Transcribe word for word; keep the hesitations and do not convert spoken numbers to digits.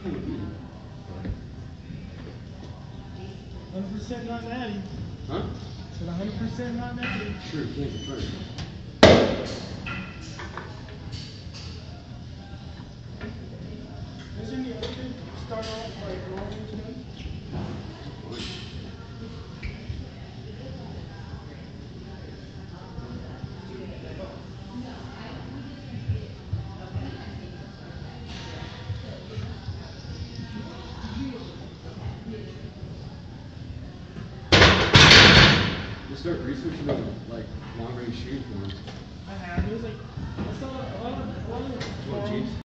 Hundred percent not natty. Huh? Said hundred percent not natty. Sure, you can't try it. Isn't the other thing start off like rolling today? You start researching on like long range shooting forms. I have. It was like I saw a lot of a lot of What, Jeeps?